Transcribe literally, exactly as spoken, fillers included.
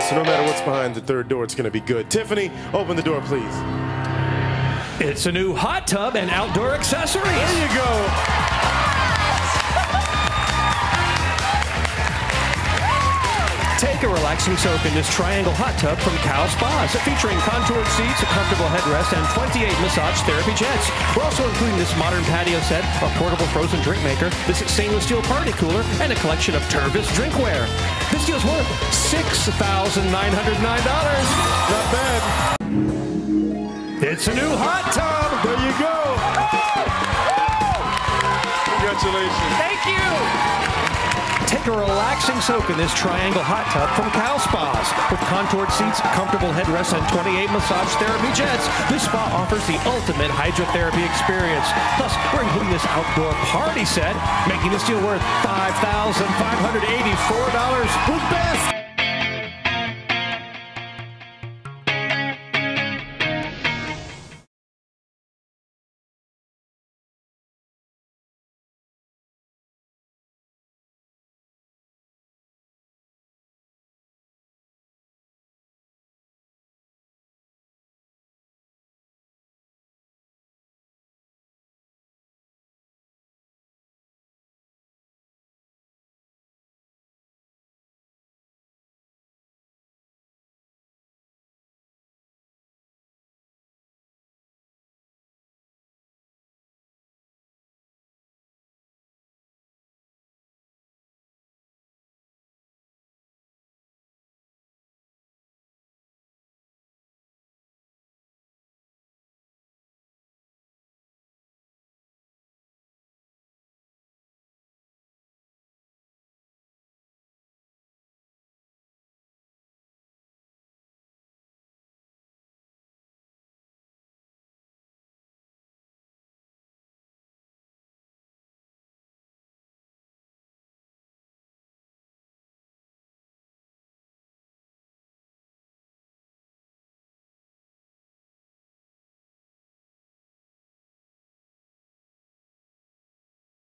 so no matter what's behind the third door, it's going to be good. Tiffany, open the door, please. It's a new hot tub and outdoor accessories. There you go. Take a relaxing soak in this triangle hot tub from Cal Spas, featuring contoured seats, a comfortable headrest, and twenty-eight massage therapy jets. We're also including this modern patio set, a portable frozen drink maker, this stainless steel party cooler, and a collection of Tervis drinkware. This deal's worth six thousand nine hundred nine dollars. Not bad. It's a new hot tub. There you go. Congratulations. Thank you. Take a relaxing soak in this triangle hot tub from Cal Spas. With contoured seats, a comfortable headrest, and twenty-eight massage therapy jets, this spa offers the ultimate hydrotherapy experience. Plus, we're including this outdoor party set, making this deal worth five thousand five hundred eighty-four dollars. Who's best?